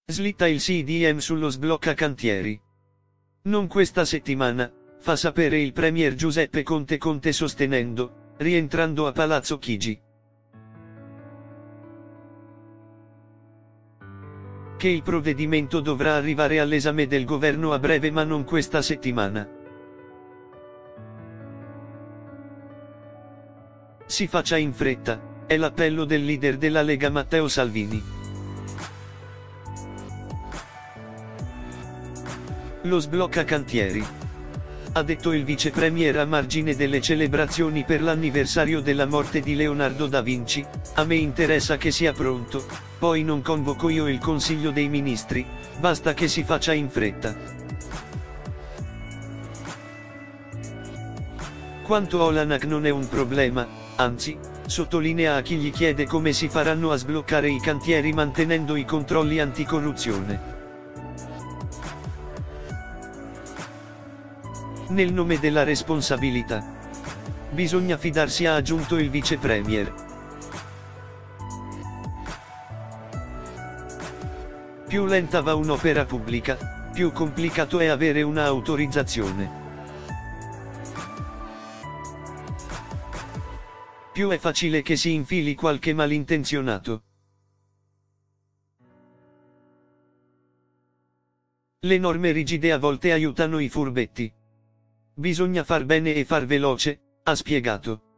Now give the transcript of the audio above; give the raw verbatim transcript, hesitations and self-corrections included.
Slitta il C D M sullo sblocca cantieri. Non questa settimana, fa sapere il premier Giuseppe Conte Conte sostenendo, rientrando a Palazzo Chigi, che il provvedimento dovrà arrivare all'esame del governo a breve ma non questa settimana. Si faccia in fretta, è l'appello del leader della Lega Matteo Salvini. Lo sblocca cantieri. Ha detto il vice premier a margine delle celebrazioni per l'anniversario della morte di Leonardo da Vinci, a me interessa che sia pronto, poi non convoco io il Consiglio dei Ministri, basta che si faccia in fretta. Quanto all'ANAC non è un problema, anzi, sottolinea a chi gli chiede come si faranno a sbloccare i cantieri mantenendo i controlli anticorruzione. Nel nome della responsabilità. Bisogna fidarsi, ha aggiunto il vice premier. Più lenta va un'opera pubblica, più complicato è avere una autorizzazione. Più è facile che si infili qualche malintenzionato. Le norme rigide a volte aiutano i furbetti. Bisogna far bene e far veloce, ha spiegato.